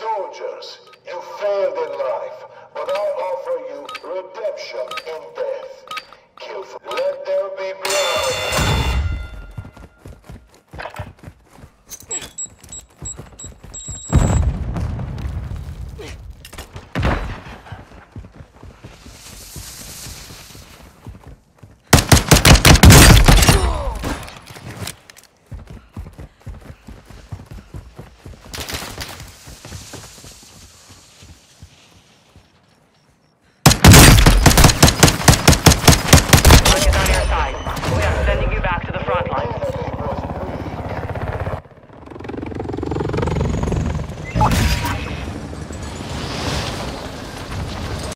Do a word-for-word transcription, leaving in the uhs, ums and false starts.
Soldiers, you failed in life, but I offer you redemption in death. Kill for... Let there be blood.